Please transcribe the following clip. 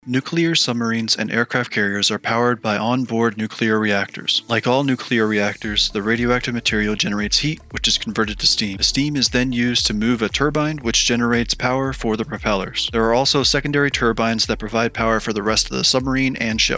Nuclear submarines and aircraft carriers are powered by onboard nuclear reactors. Like all nuclear reactors, the radioactive material generates heat, which is converted to steam. The steam is then used to move a turbine, which generates power for the propellers. There are also secondary turbines that provide power for the rest of the submarine and ship.